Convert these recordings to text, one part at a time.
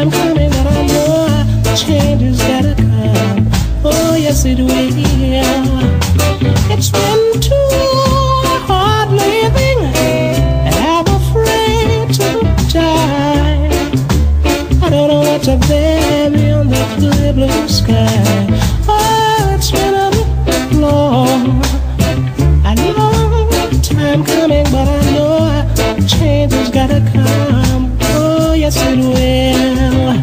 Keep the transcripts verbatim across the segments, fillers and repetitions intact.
time coming, but I know change has gotta come. Oh yes it will. It's been too hard living, and I'm afraid to die. I don't know what to bear beyond the clear blue sky. Oh, it's been a long, a long time coming, but I know change has gotta come. Oh yes it will.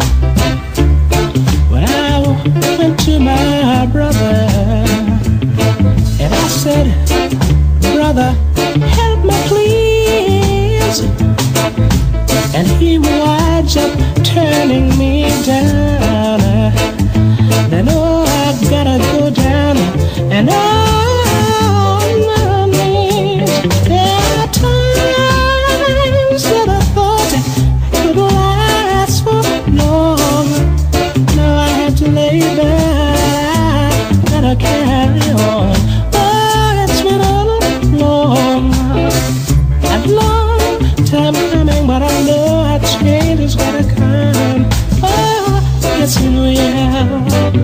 When I went to my brother and I said, brother, help me please, and he winds up turning me down. Then oh, I gotta go down and on my knees. There are times that I thought I could last for long. Now I have to lay back, gotta carry on. Oh, it's been a long, a long time coming, but I know a change is gonna come. Oh, yes it will.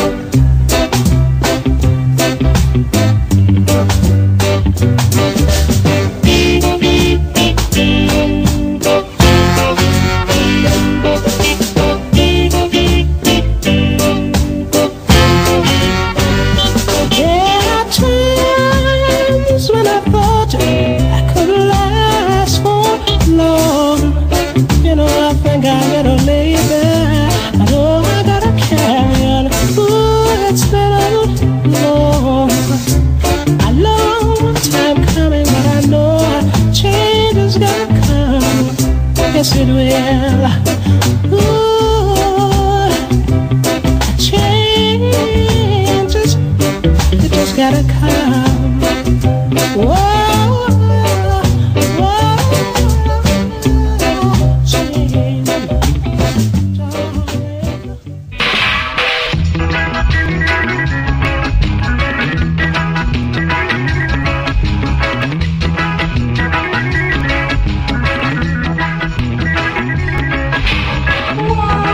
Yes, it will. Ooh, changes, it just gotta come. Whoa, whoa, change, darling.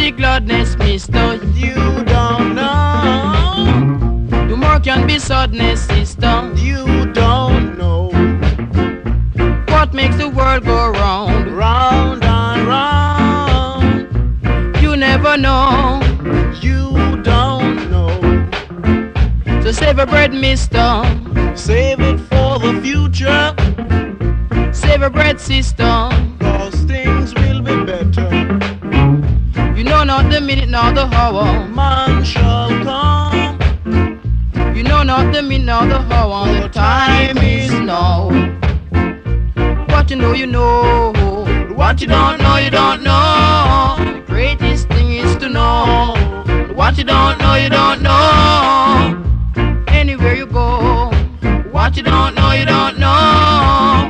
be gladness, mister. You don't know. Tomorrow can be sadness, sister. You don't know. What makes the world go round? Round and round. You never know. You don't know. So save your bread, mister. Save it for the future. Save your bread, sister. Cause things will be better. You know not the minute nor the hour. Man shall come. You know not the minute nor the hour. The time is now. What you know, you know. What you don't know, you don't know. The greatest thing is to know. What you don't know, you don't know. Anywhere you go. What you don't know, you don't know.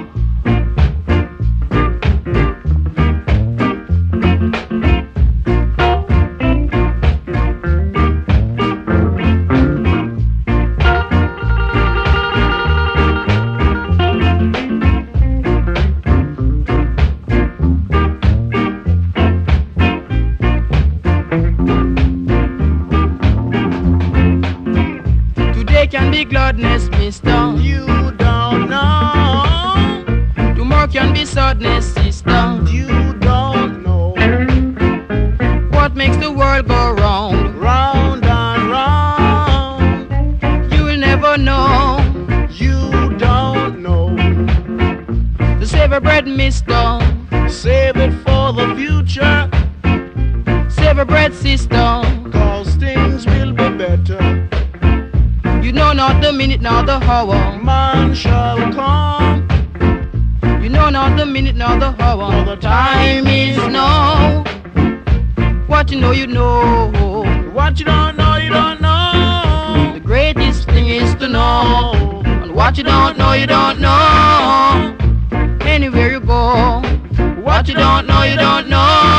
Can be gladness, mister. You don't know. Tomorrow can be sadness, sister. You don't know. What makes the world go round? Round and round. You will never know. You don't know. To save your bread, mister. Save it for the future. Save your bread, sister. Cause things will be better. You know not the minute nor the hour. Man shall come. You know not the minute nor the hour. For the time is now. What you know, you know. What you don't know, you don't know. The greatest thing is to know. And what you don't know, you don't know. Anywhere you go. What you don't know, you don't know.